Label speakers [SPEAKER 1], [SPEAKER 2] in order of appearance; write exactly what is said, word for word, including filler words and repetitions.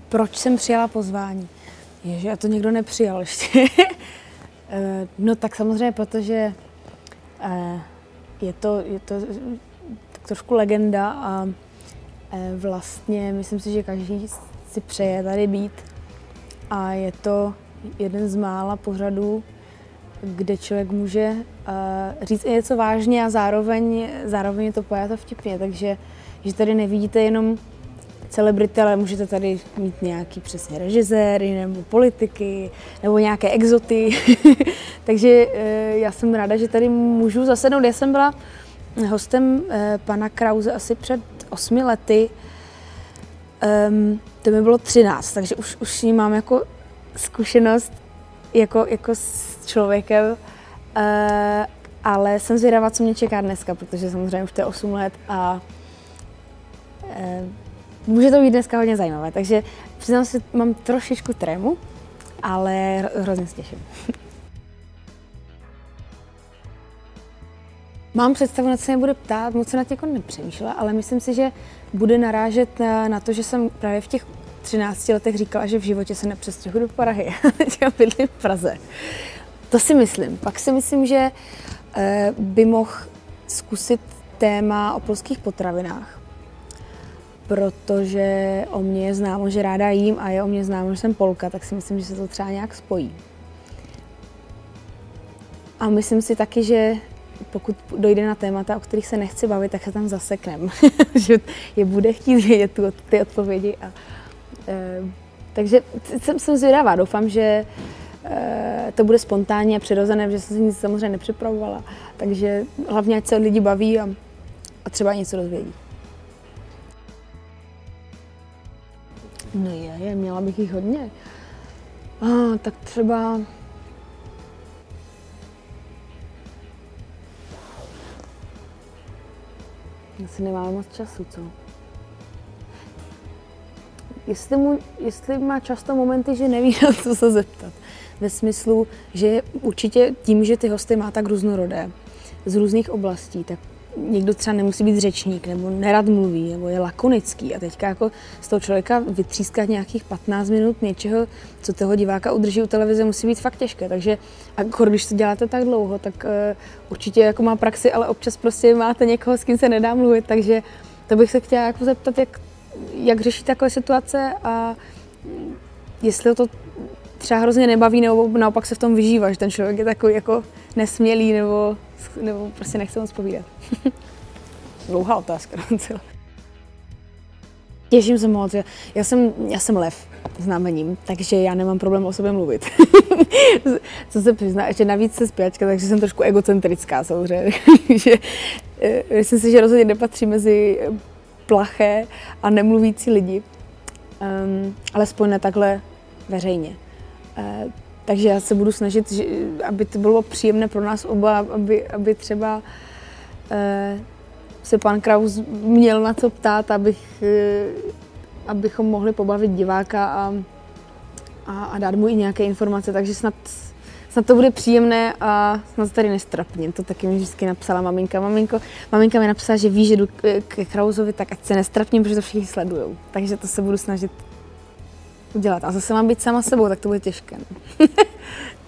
[SPEAKER 1] Proč jsem přijala pozvání? Ježe, a to někdo nepřijal ještě. No tak samozřejmě, protože je to, je to tak trošku legenda a vlastně myslím si, že každý si přeje tady být. A je to jeden z mála pořadů, kde člověk může říct i něco vážně a zároveň, zároveň je to pojato vtipně. Takže že tady nevidíte jenom celebrity, ale můžete tady mít nějaký přesně režiséry, nebo politiky, nebo nějaké exoty. Takže já jsem ráda, že tady můžu zasednout. Já jsem byla hostem pana Krause asi před osmi lety. Um, to mi bylo třináct, takže už, už s ním mám jako zkušenost jako, jako s člověkem. Uh, ale jsem zvědavá, co mě čeká dneska, protože samozřejmě už to je osm let a uh, může to být dneska hodně zajímavé, takže přiznám si, mám trošičku trému, ale hrozně se těším. Mám představu, na co mě bude ptát, moc se na tě jako nepřemýšlela, ale myslím si, že bude narážet na, na to, že jsem právě v těch třinácti letech říkala, že v životě se nepřestěhuji do Prahy, já bydlím v Praze. To si myslím. Pak si myslím, že eh, by mohl zkusit téma o polských potravinách, protože o mě je známo, že ráda jím a je o mě známo, že jsem Polka, tak si myslím, že se to třeba nějak spojí. A myslím si taky, že pokud dojde na témata, o kterých se nechci bavit, tak se tam zaseknem, že je bude chtít vědět tu, ty odpovědi. A, e, takže jsem, jsem zvědavá, doufám, že e, to bude spontánně a přirozené, že jsem si nic samozřejmě nepřipravovala, takže hlavně ať se lidi baví a, a třeba něco dozvědí. No je, je, měla bych jich hodně. Ah, tak třeba asi nemáme moc času, co? Jestli, mu, jestli má často momenty, že neví, na co se zeptat. Ve smyslu, že určitě tím, že ty hosty má tak různorodé, z různých oblastí, tak někdo třeba nemusí být řečník, nebo nerad mluví, nebo je lakonický. A teďka jako z toho člověka vytřískat nějakých patnáct minut něčeho, co toho diváka udrží u televize, musí být fakt těžké. Takže a když to děláte tak dlouho, tak uh, určitě jako má praxi, ale občas prostě máte někoho, s kým se nedá mluvit. Takže to bych se chtěla jako zeptat, jak, jak řešit takové situace a jestli to třeba hrozně nebaví, nebo naopak se v tom vyžívá, že ten člověk je takový jako nesmělý, nebo, nebo prostě nechce moc povídat. Dlouhá otázka. Těším se moc. Já jsem, já jsem lev znamením, takže já nemám problém o sobě mluvit. Co se přizná, že navíc jsem zpěvačka, takže jsem trošku egocentrická samozřejmě. že, myslím si, že rozhodně nepatří mezi plaché a nemluvící lidi, um, alespoň ne takhle veřejně. Uh, takže já se budu snažit, že, aby to bylo příjemné pro nás oba, aby, aby třeba uh, se pan Kraus měl na co ptát, abych, uh, abychom mohli pobavit diváka a, a, a dát mu i nějaké informace, takže snad, snad to bude příjemné a snad tady nestrapním. To taky mi vždycky napsala maminka. Maminko, maminka mi napsala, že ví, že jdu k Krausovi, tak ať se nestrapním, protože to všichni sledujou. Takže to se budu snažit udělat. A zase mám být sama sebou, tak to bude těžké.